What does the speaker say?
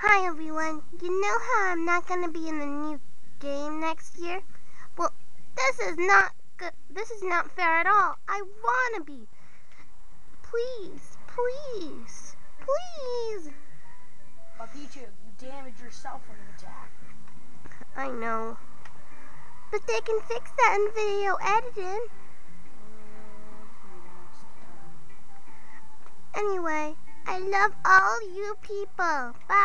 Hi everyone. You know how I'm not gonna be in the new game next year? Well, this is not good. This is not fair at all. I wanna be. Please, please, please. But Pichu, you damaged yourself when you attacked. I know. But they can fix that in video editing. Anyway, I love all you people. Bye.